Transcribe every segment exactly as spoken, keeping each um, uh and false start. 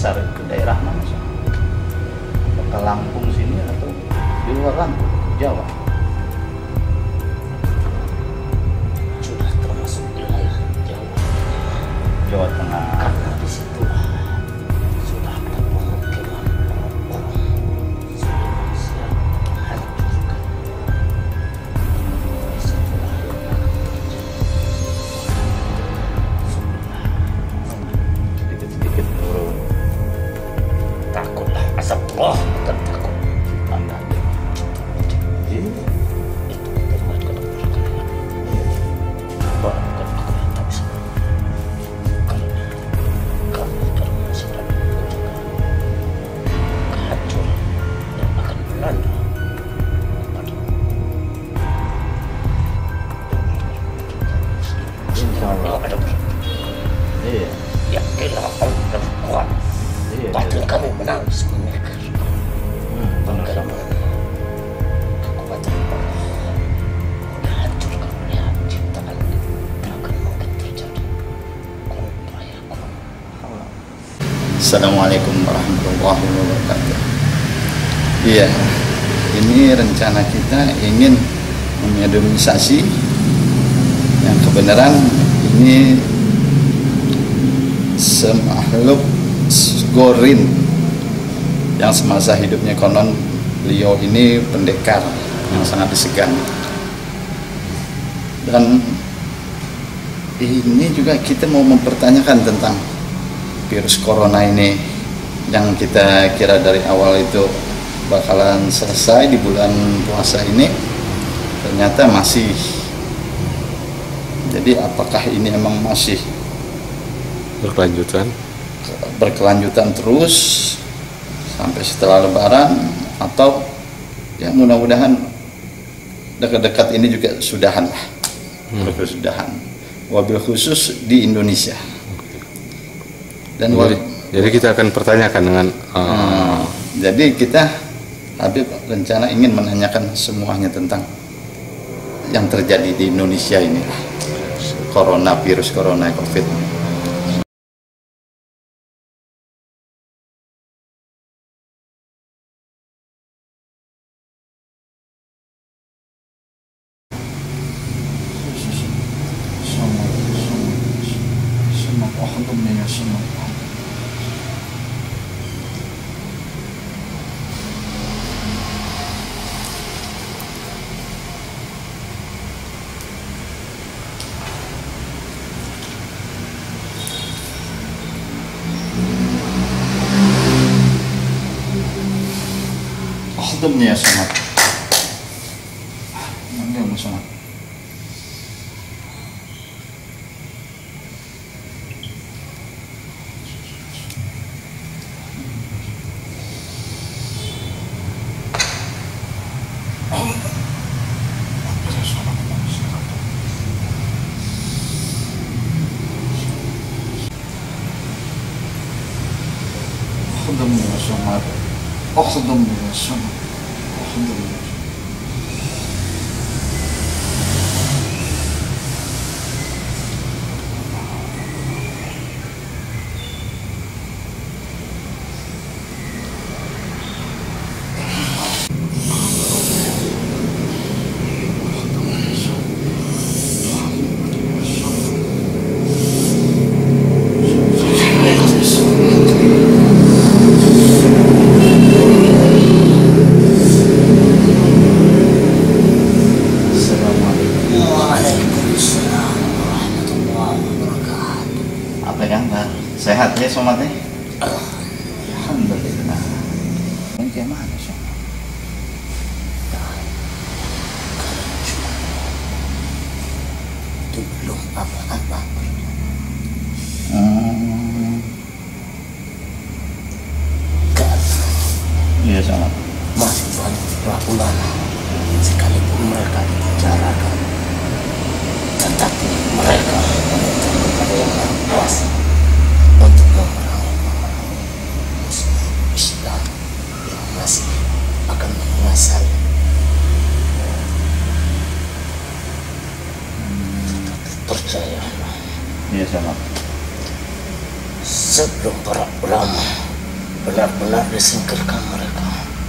besar itu daerah mana sih? Apakah Lampung sini atau di luar Lampung, Jawa? Sudah termasuk wilayah Jawa. Jawa Tengah. Karena di situ sudah ada pemukiman orang-orang Indonesia hancurkan. Disitulah yang akan Sedikit-sedikit turun. takutlah asap roh dan takut Anda aja. Jadi, itu dibuatkan perkara. Bukan aku yang tak bisa. Karena kami karena sedang menjaga kehancuran yang akan melanda kepada insya Allah. ada Iya. yakinlah Allah kuat. Iya. Batin iya. kami menangis memikir Hmm, benar sama. bagaimana kekuatan Allah menghancurkan melihat ciptaan yang akan mungkin terjadi. Kun fayakun. Assalamualaikum warahmatullahi wabarakatuh. Iya, ini rencana kita ingin memodernisasi yang kebenaran ini semakhluk Gorin yang semasa hidupnya konon beliau ini pendekar yang sangat disegani. Dan ini juga kita mau mempertanyakan tentang virus corona ini yang kita kira dari awal itu bakalan selesai di bulan puasa ini, ternyata masih. Jadi apakah ini emang masih berkelanjutan berkelanjutan terus sampai setelah lebaran, atau ya mudah-mudahan dekat-dekat ini juga sudahan lah, hmm. berkesudahan, wabil khusus di Indonesia. Dan jadi, wabil, jadi kita akan pertanyakan dengan uh, hmm, jadi kita Habib rencana ingin menanyakan semuanya tentang yang terjadi di Indonesia ini, corona, virus corona, covid. Akhadumni ya Samad. Mana yang Samad? Akhadumni ya Samad. Akhadumni ya Samad. Alhamdulillah. Sehat ya somatnya? Alhamdulillah. Ini kayak mana sih? Belum apa-apa. Hmm. Iya sama. Masih banyak para ulama sekalipun mereka dipenjarakan, tetapi mereka meminta kepada yang Maha Kuasa untuk memerangi musuh Islam yang masih akan menguasai. Tetapi percayalah, Iya sama. sebelum para ulama benar-benar disingkirkan mereka.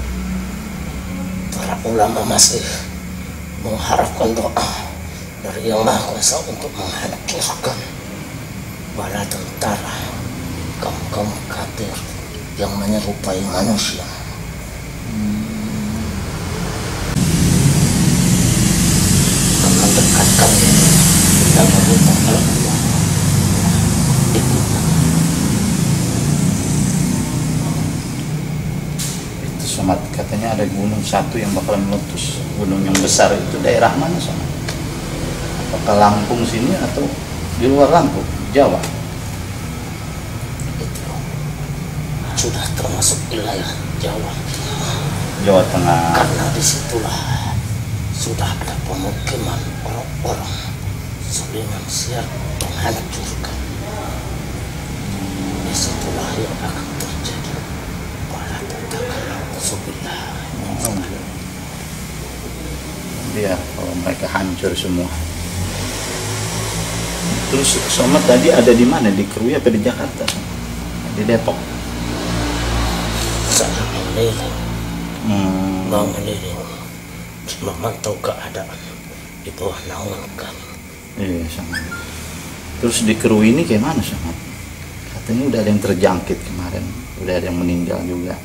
Para ulama masih mengharapkan doa dari Yang Maha Kuasa untuk menghancurkan bala tentara kaum-kaum kafir yang menyerupai manusia. Mendekatkan diri dan meminta kepada Allah. Itu Somad, katanya ada gunung satu yang bakal meletus. Gunung yang besar itu daerah mana Somad? Apakah Lampung sini atau di luar Lampung, Jawa? Itu sudah termasuk wilayah Jawa. Jawa Tengah. Karena disitulah sudah ada pemukiman orang-orang Suleman siap menghancurkan. Disitulah yang akan terjadi bala tentara Rasulullah. Biar kalau mereka hancur semua. Terus Somad tadi ada di mana? Di Krui apa di Jakarta? Di Depok. Saya melihat Hmm. mau melihat memantau keadaan di bawah naungan kami. Iya sama. Terus di Krui ini kayak mana Somad? Katanya udah ada yang terjangkit kemarin, udah ada yang meninggal juga.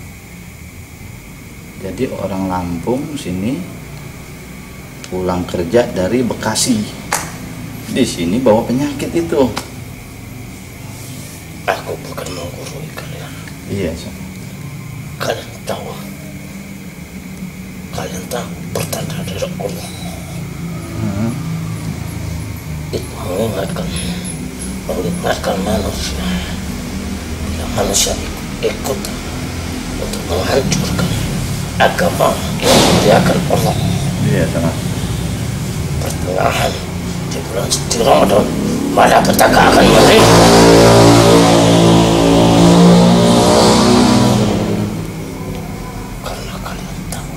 Jadi orang Lampung sini pulang kerja dari Bekasi, di sini bawa penyakit itu. Aku bukan menggurui kalian. Iya Somad. Kalian tahu, kalian tahu pertanda dari Allah. Hmm. Itu mengingatkan, mengingatkan manusia. Bila manusia ikut, ikut untuk menghancurkan agama yang dimuliakan Allah. Iya Somad. Pertengahan di bulan suci Ramadan, malapetaka akan menimpa. Karena kalian tahu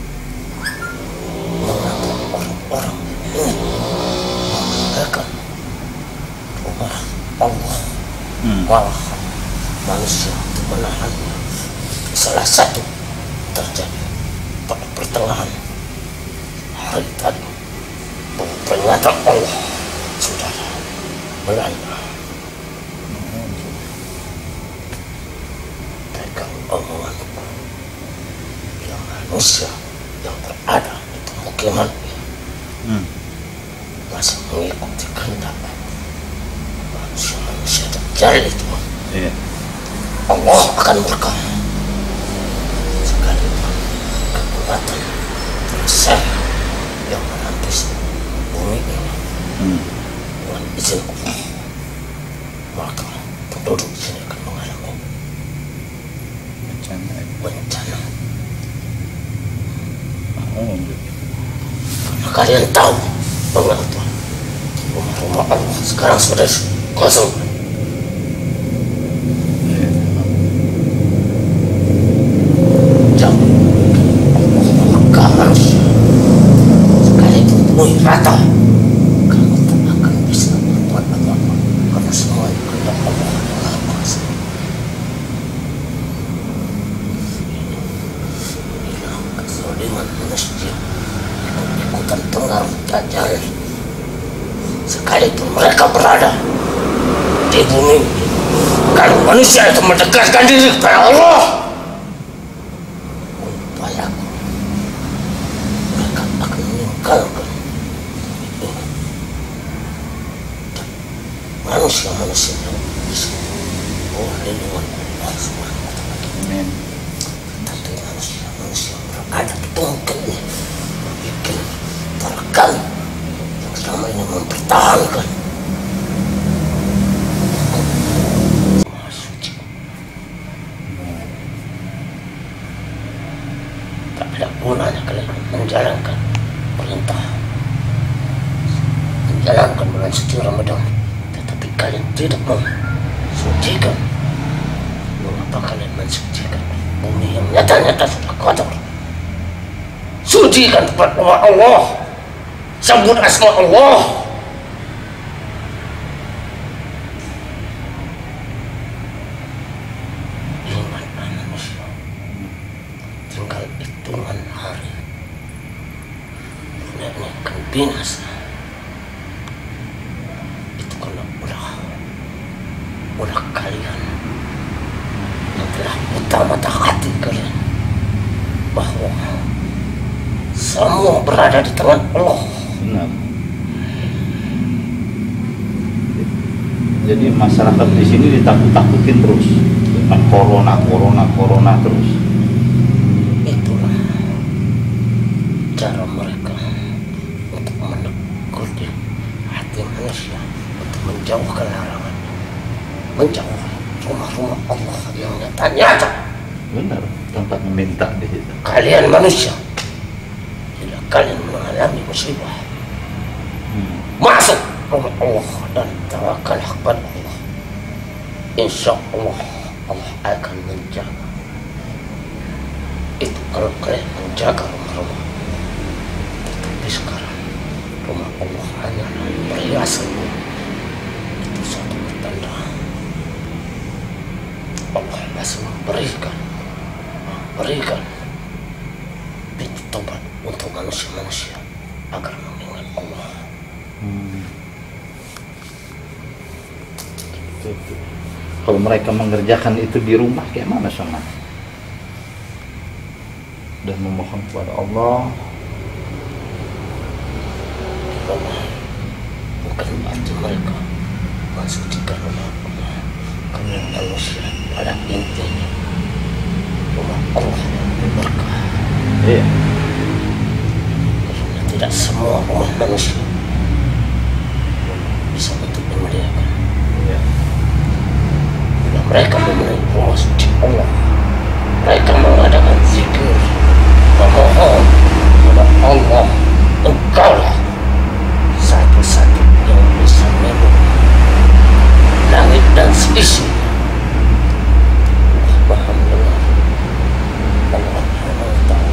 mengapa orang-orang ini meninggalkan rumah Allah, Hmm. malah manusia untuk menahannya. Salah satu terjadi pada pertengahan hari tadi. Peringatan Allah sudah melanda. Pegang omonganku, yang manusia yang berada di pemukiman Hmm. masih mengikuti kehendak manusia-manusia dajjal itu. Iya. Allah akan murka sekalipun kekuatan saya yang menampis bumi ini Hmm. dengan izin Allah, maka penduduk di sini akan mengalami Bencana. bencana. Oh. Karena kalian tahu mengapa rumah-rumah Allah sekarang sudah kosong. Iya. Jangan Allah murka manusia sekalipun bumi rata, kamu tak akan bisa berbuat apa-apa karena semua itu kehendak Allah yang Maha Kuasa. Inilah kezaliman manusia ikut-ikutan pengaruh dajjal. Sekalipun mereka berada di bumi, kalau manusia itu mendekatkan diri kepada Allah, upayaku mereka akan meninggalkan ini. Dan manusia-manusia yang bisa bawah lindungan Allah subhanahu wa taala. Amin. Tapi manusia-manusia berada di tunggal ini membuat para kami yang selama ini mempertahankan Maha Suci. Tak ada gunanya kalian menjalankan perintah, menjalankan bulan suci Ramadan, tetapi kalian tidak mensucikan. Mengapa kalian mensucikan bumi yang nyata-nyata sudah kotor? Sucikan tempat rumah Allah, sambut asma Allah. Iman anak binasa. Itu karena ulah ulah kalian yang telah buta mata hati kalian bahwa semua berada di tangan Allah. Benar. Jadi masyarakat di sini ditakut-takutin terus dengan corona, corona, corona terus. Itulah cara mereka untuk menegur di hati manusia untuk menjauhkan larangan, menjauhkan rumah-rumah Allah yang nyata-nyata. Benar, tempat meminta di situ. Kalian manusia, bila kalian mengalami musibah, Hmm. masuk rumah Allah dan tawakallah kepada Allah. Insya Allah Allah akan menjaga. Itu kalau kalian menjaga rumah-rumah. Tetapi sekarang rumah Allah hanya perhiasan. Itu suatu tanda Allah masih memberikan memberikan pintu tobat untuk manusia-manusia agar mengingat Allah. Hmm. Itu, itu. Kalau mereka mengerjakan itu di rumah kayak mana sama? Dan memohon kepada Allah. Bukan berarti mereka mensucikan rumah Allah, karena manusia pada intinya rumah Allah berkah. Iya. Karena tidak semua rumah manusia bisa untuk dimuliakan. Iya. Bila mereka memenuhi rumah suci Allah, mereka mengadakan zikir, memohon kepada Allah. Engkaulah satu-satu yang bisa memenuhi langit dan seisinya. Allah Maha mendengar, Allah Maha mengetahui.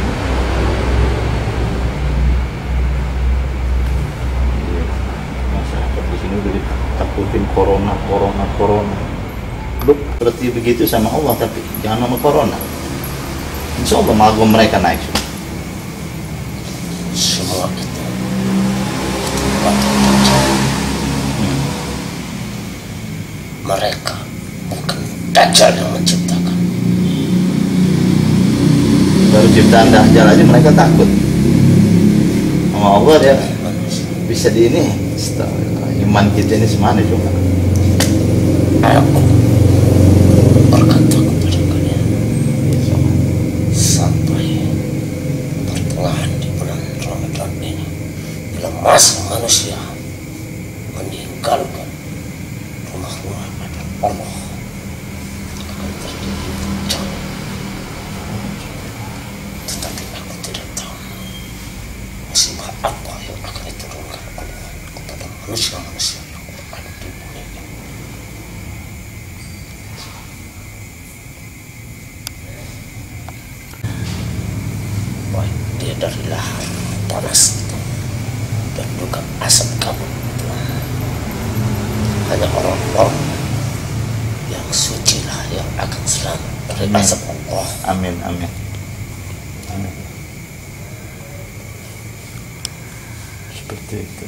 Iya. Masyarakat di sini udah ditakutin corona, corona, corona. Lu seperti begitu sama Allah, tapi jangan sama corona. Insya Allah mago mereka naik. Semua itu waktu terjadi. Mereka bukan Dajjal yang menciptakan. Baru ciptaan Dajjal aja mereka takut. Sama Allah dia Manusia. bisa di ini. Astagfirullah. Iman kita ini semana coba. Aku berkata kepada kalian, sampai pertengahan di bulan Ramadan ini, bila masa manusia meninggalkan rumah-rumah pada Allah, akan terjadi bencana. Tetapi aku tidak tahu musibah apa yang akan diturunkan Allah kepada manusia-manusia yang ada di bumi ini. Baik dia dari lahar panas itu dan juga asap kabut itu, hanya orang-orang yang suci lah yang akan selamat dari Amin. asap Allah. Amin, amin. Amin. Seperti itu.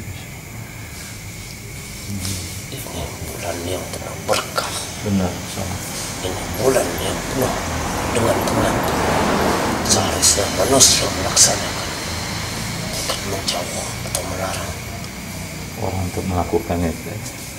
Ini bulan yang penuh berkah, Benar, sama. ini bulan yang penuh dengan penantu. Seharusnya manusia melaksanakan, bukan menjauh atau melarang. Orang untuk melakukan itu.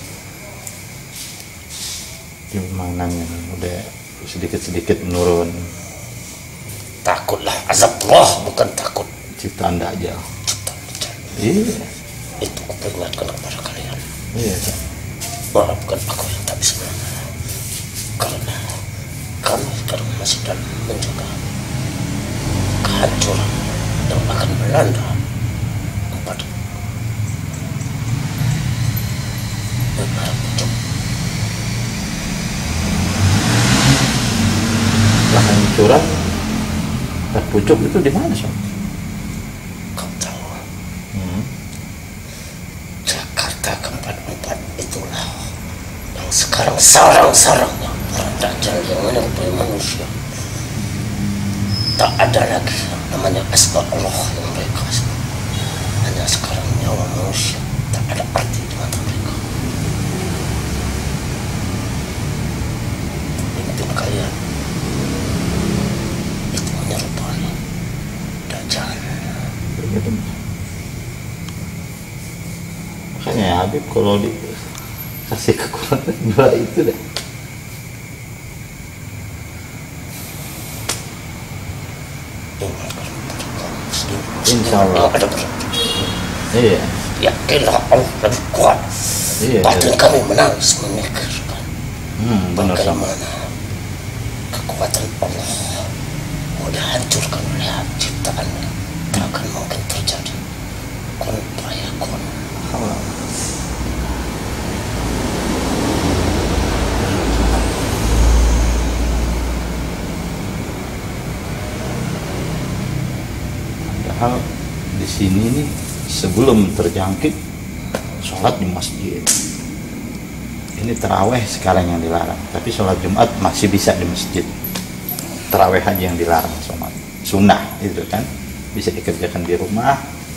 Gimana nih? Udah sedikit-sedikit menurun. Takutlah azab Allah, bukan takut Ciptaan Dajjal. ciptaan Dajjal. Iya. Itu kuperingatkan kepada kalian. Iya. Maafkan aku yang tak bisa menang, karena kami sekarang masih dalam menjaga kehancuran yang akan melanda kepada negara pucuk. Kehancuran terpucuk itu di mana sih? Kau tahu, Hmm. Jakarta keempat empat itulah yang sekarang sarang-sarangnya para dajjal yang menyerupai manusia. Tak ada lagi yang namanya asma Allah yang mereka sebut. Hanya Karena sekarang nyawa manusia tak ada arti di mata mereka. Pemimpin kalian itu menyerupai Dajjal. Makanya ya Habib kalau dikasih kekuatan dua itu deh. Insya Allah. Ada berat. Iya. Yakinlah Allah lebih kuat. Iya. Batin kami menangis memikirkan Hmm, benar sama. bagaimana kekuatan Allah mau dihancurkan oleh ciptaannya. Tak akan mungkin terjadi. Kun fayakun. Padahal di sini nih sebelum terjangkit sholat di masjid. Ini terawih sekarang yang dilarang, tapi sholat Jumat masih bisa di masjid. Terawih aja yang dilarang, sholat sunnah itu kan bisa dikerjakan di rumah.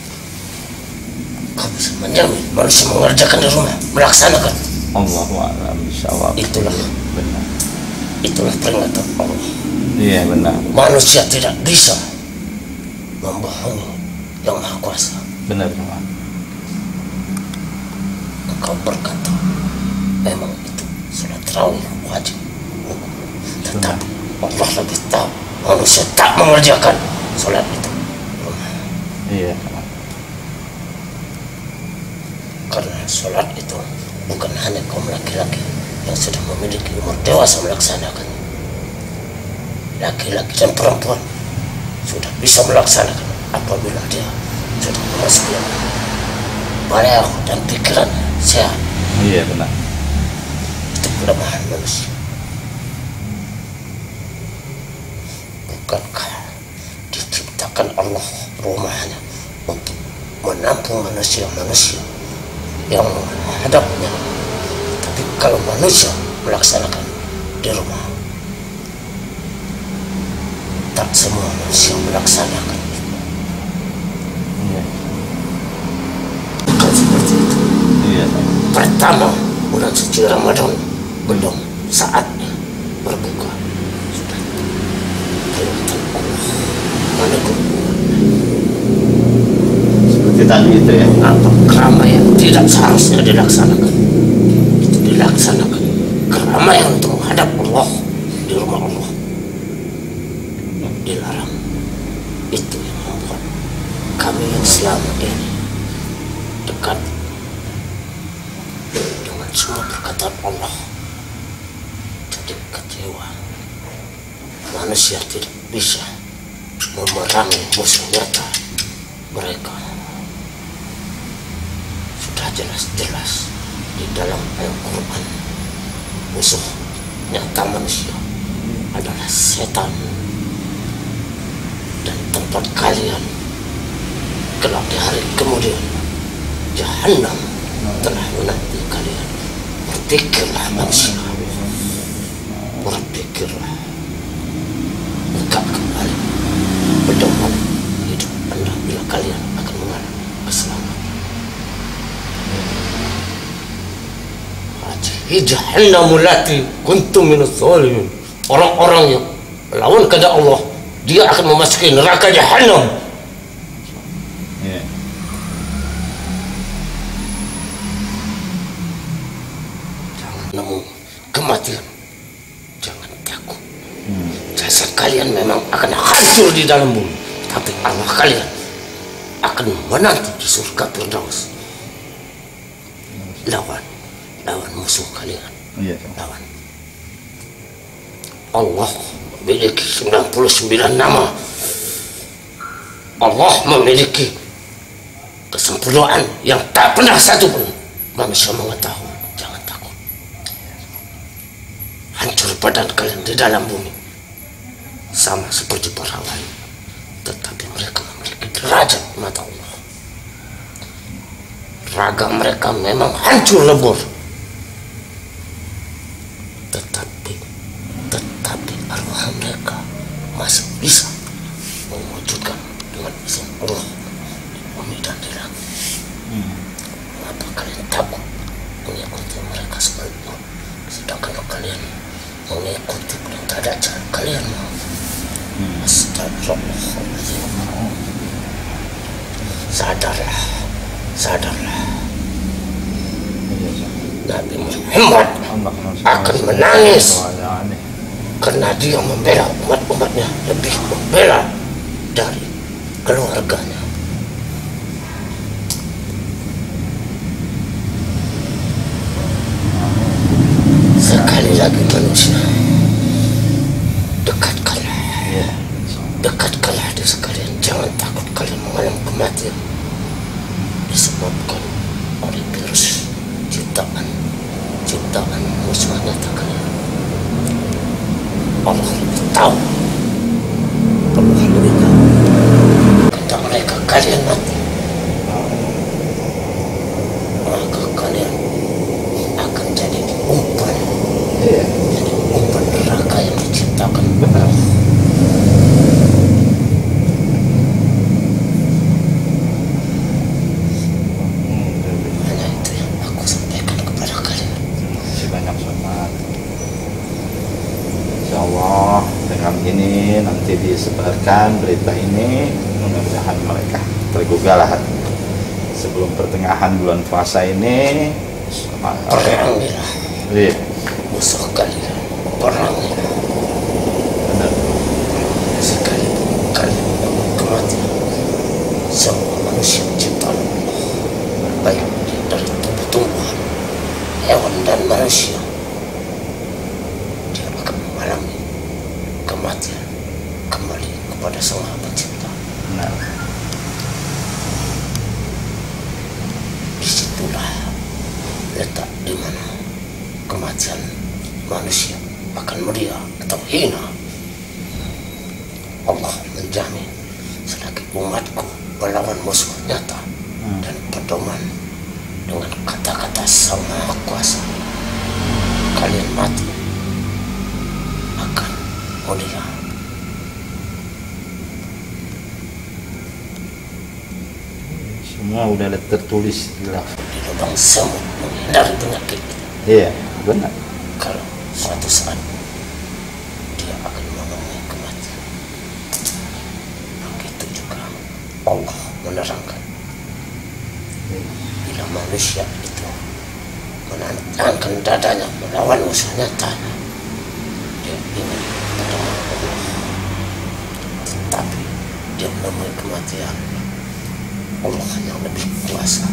Kau bisa menjamin manusia mengerjakan di rumah, melaksanakan. Allahu a'lam bishawab. Itulah. Benar. Itulah peringatan Allah. Iya benar. Manusia tidak bisa membohongi yang Maha Kuasa. Benar Pak. Engkau berkata, memang itu sholat tarawih wajib. Tetapi Allah lebih tahu manusia tak mengerjakan sholat itu. Iya. Karena sholat itu bukan hanya kaum laki-laki yang sudah memiliki umur dewasa melaksanakannya. Laki-laki dan perempuan sudah bisa melaksanakan apabila dia sudah memasuki balik dan pikiran sehat. Iya benar. Itu kelemahan manusia. Bukankah diciptakan Allah rumahnya untuk menampung manusia-manusia yang menghadapnya? Tapi kalau manusia melaksanakan di rumah, tak semua manusia melaksanakan. Iya. Bukan seperti itu. Iya. Pertama, bulan suci Ramadan belum saatnya berbuka. Sudah kelihatan Allah menegurkan Seperti tadi itu ya. apa keramaian tidak seharusnya dilaksanakan. Itu dilaksanakan keramaian untuk menghadap Allah di rumah Allah. Dilarang. Itu yang membuat kami yang selama ini dekat dengan semua perkataan Allah jadi kecewa. Manusia tidak bisa memerangi musuh nyata mereka. Sudah jelas-jelas di dalam Al-Quran musuh nyata manusia adalah setan. Dan tempat kalian kelak di hari kemudian Jahannam telah menanti kalian. Berpikirlah manusia, berpikirlah, buka kembali pedoman hidup anda bila kalian akan mengalami keselamatan. Hadihi Jahannam allati kuntum minaz zalimin. Orang-orang yang melawan kehendak Allah, dia akan memasuki neraka Jahannam. Iya. Jangan nemu kematian, jangan takut. Jasad kalian memang akan hancur di dalam bumi, tapi arwah kalian akan menanti di surga Firdaus. Lawan, lawan musuh kalian. Iya. Lawan. Allah memiliki sembilan puluh sembilan nama. Allah memiliki kesempurnaan yang tak pernah satu pun manusia mengetahui. Jangan takut. Hancur badan kalian di dalam bumi sama seperti para wali, tetapi mereka memiliki derajat di mata Allah. Raga mereka memang hancur lebur, tetapi tetapi arwah mereka masih bisa mewujudkan dengan izin Allah di bumi dan di langit. Hmm. Kenapa kalian takut mengikuti mereka sebaliknya? Sedangkan kalian mengikuti perintah Dajjal, kalian mau. Hmm. Astagfirullahaladzim. Sadarlah, sadarlah. Nabi Muhammad akan menangis karena dia membela umat-umatnya, lebih membela dari keluarganya. Sekali lagi manusia, dekatkanlah, dekatkanlah dia sekalian. Jangan takut kalian mengalami kematian disebabkan oleh virus ciptaan ciptaan musuh nyata kalian. Allah lebih tahu, Allah lebih tahu kata mereka kalian mati, maka kalian akan jadi umpan, jadi umpan neraka yang diciptakan Allah. Hanya itu yang aku sampaikan kepada kalian. Masih banyak sobat. Insya Allah dengan ini nanti disebarkan berita ini, mudah-mudahan mereka tergugah lah sebelum pertengahan bulan puasa ini. Perangilah Iya, musuh kalian, perangilah. benar. Sekalipun kalian mengalami kematian, semua manusia ciptaan Allah, baik dari tumbuh-tumbuhan, hewan dan manusia, dia akan mengalami kematian kembali kepada Sang Maha Pencipta. Benar. Disitulah letak di mana kematian manusia akan mulia atau hina. Allah menjamin selagi umatku melawan musuh nyata Hmm. dan pedoman dengan kata-kata Sang Maha Kuasa, kalian mati akan mulia. Semua udah ada tertulis di lafaz. Di lubang semut menghindari penyakit. Iya, benar. Kalau suatu saat dia akan menemui kematian, begitu juga Allah menerangkan bila manusia itu menantangkan dadanya melawan musuh nyatanya, dia ingin bertemu Allah, tetapi dia menemui kematian. Allah yang lebih kuasa.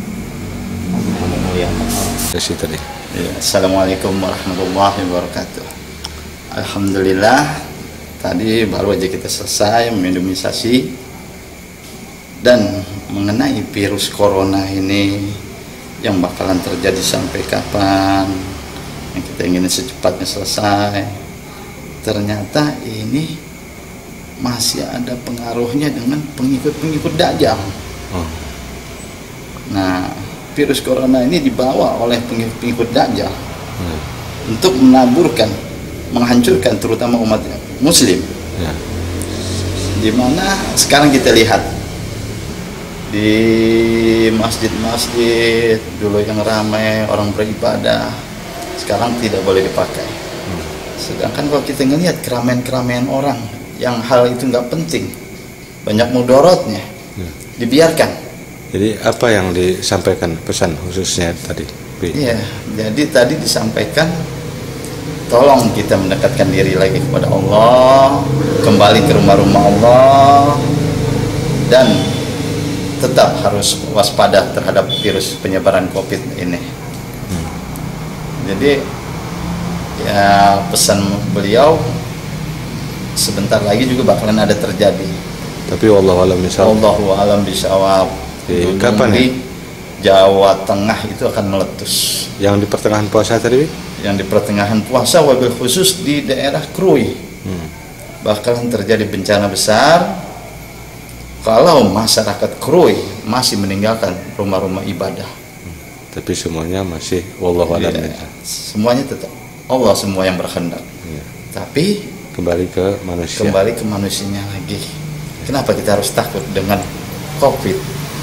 Yang Dari situ tadi. Ya, Assalamualaikum warahmatullahi wabarakatuh. Alhamdulillah, tadi baru aja kita selesai minimalisasi dan mengenai virus corona ini yang bakalan terjadi sampai kapan, yang kita ingin secepatnya selesai. Ternyata ini masih ada pengaruhnya dengan pengikut-pengikut Dajjal. Oh. Nah, virus corona ini dibawa oleh pengikut Dajjal Hmm. untuk menaburkan, menghancurkan terutama umat Muslim. Ya. Dimana sekarang kita lihat di masjid-masjid dulu yang ramai orang beribadah, sekarang tidak boleh dipakai. Hmm. Sedangkan kalau kita ngelihat keramaian-keramaian orang yang hal itu nggak penting, banyak mudorotnya, Ya. dibiarkan. Jadi apa yang disampaikan pesan khususnya tadi? Bi? Iya, jadi tadi disampaikan tolong kita mendekatkan diri lagi kepada Allah, kembali ke rumah-rumah Allah, dan tetap harus waspada terhadap virus penyebaran COVID ini. Hmm. Jadi ya pesan beliau sebentar lagi juga bakalan ada terjadi. Tapi wallahu alam misal. Allahu alam bisawab. Oke, Dulu kapan di Jawa Tengah itu akan meletus. Yang di pertengahan puasa tadi? Bi? Yang di pertengahan puasa, wabil khusus di daerah Krui, Hmm. bakalan terjadi bencana besar kalau masyarakat Krui masih meninggalkan rumah-rumah ibadah. Tapi semuanya masih wallahu alam Ya, misal. semuanya tetap Allah semua yang berkehendak. Ya. Tapi Kembali ke manusia. kembali ke manusianya lagi. Kenapa kita harus takut dengan COVID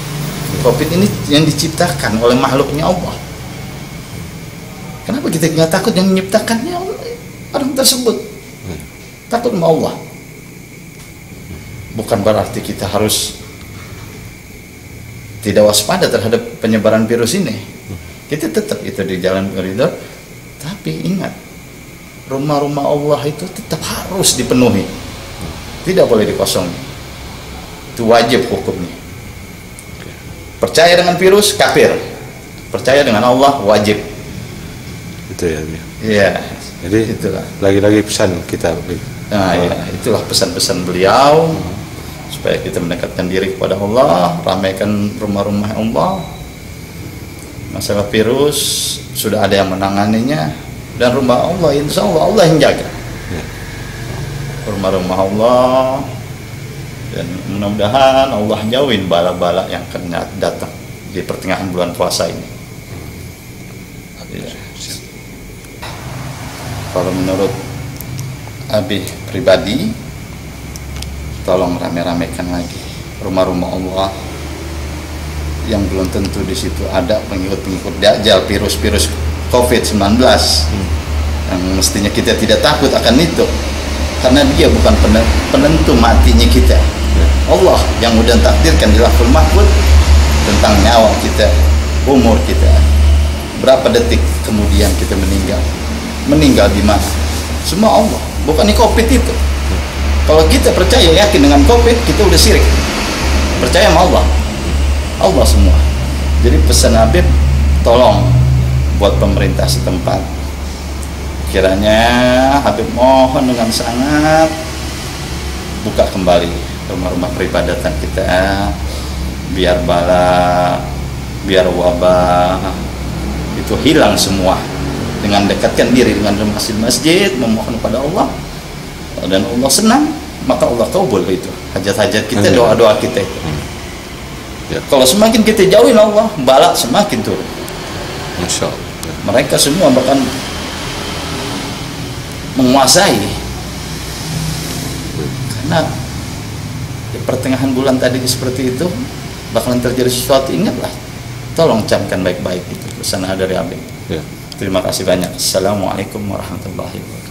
Covid ini yang diciptakan oleh makhluknya Allah. Kenapa kita nggak takut yang menciptakannya orang tersebut? Takut sama Allah. Bukan berarti kita harus tidak waspada terhadap penyebaran virus ini. Kita tetap itu di jalan koridor, tapi ingat, rumah-rumah Allah itu tetap harus dipenuhi, tidak boleh dikosongi. Itu wajib hukumnya. Percaya dengan virus kafir, percaya dengan Allah wajib. Itu ya. Iya. Jadi itulah. Lagi-lagi pesan kita. Nah, ya, itulah pesan-pesan beliau supaya kita mendekatkan diri kepada Allah, ramaikan rumah-rumah Allah. Masalah virus sudah ada yang menanganinya, dan rumah Allah insya Allah Allah yang jaga. Rumah-rumah Allah, dan mudah-mudahan Allah jauhin bala-bala yang akan datang di pertengahan bulan puasa ini. Ya. Kalau menurut Abi pribadi, tolong rame-ramekan lagi rumah-rumah Allah yang belum tentu di situ ada pengikut-pengikut Dajjal, virus-virus covid sembilan belas hmm. yang mestinya kita tidak takut akan itu, karena dia bukan penentu matinya kita. Allah yang udah takdirkan di Lauhul Mahfuz tentang nyawa kita, umur kita, berapa detik kemudian kita meninggal. Meninggal di mana? Semua Allah, bukan di Covid itu. Kalau kita percaya yakin dengan Covid, kita udah syirik. Percaya sama Allah, Allah semua. Jadi pesan Habib, tolong buat pemerintah setempat, kiranya Habib mohon dengan sangat buka kembali rumah-rumah peribadatan kita, biar bala, biar wabah itu hilang semua, dengan dekatkan diri dengan masjid-masjid, memohon kepada Allah, dan Allah senang, maka Allah kabul itu hajat-hajat kita, doa-doa kita itu. Ya. Kalau semakin kita jauhin Allah, bala semakin turun. Masya Allah. Ya. Mereka semua bahkan menguasai, karena di pertengahan bulan tadi seperti itu bakalan terjadi sesuatu. Ingatlah, tolong camkan baik-baik itu pesan dari Habib. Ya. Terima kasih banyak. Assalamualaikum warahmatullahi wabarakatuh.